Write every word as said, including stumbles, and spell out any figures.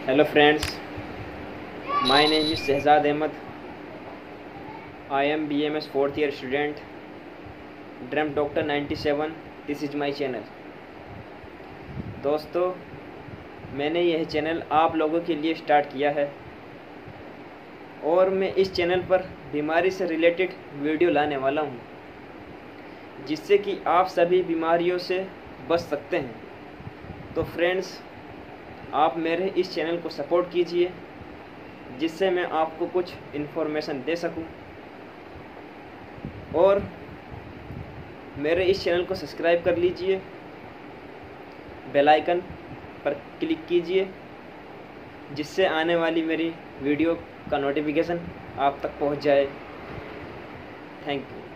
Hello friends, my name is Shehzad Ahmed. I am B M S fourth year student. Dream Doctor ninety-seven. This is my channel. दोस्तों, मैंने यह channel आप लोगों के लिए start किया है और मैं इस चैनल पर बीमारी से रिलेटेड वीडियो लाने वाला हूँ, जिससे कि आप सभी बीमारियों से बच सकते हैं। तो फ्रेंड्स, आप मेरे इस चैनल को सपोर्ट कीजिए, जिससे मैं आपको कुछ इन्फॉर्मेशन दे सकूं, और मेरे इस चैनल को सब्सक्राइब कर लीजिए, बेल आइकन पर क्लिक कीजिए, जिससे आने वाली मेरी वीडियो का नोटिफिकेशन आप तक पहुंच जाए। Thank you.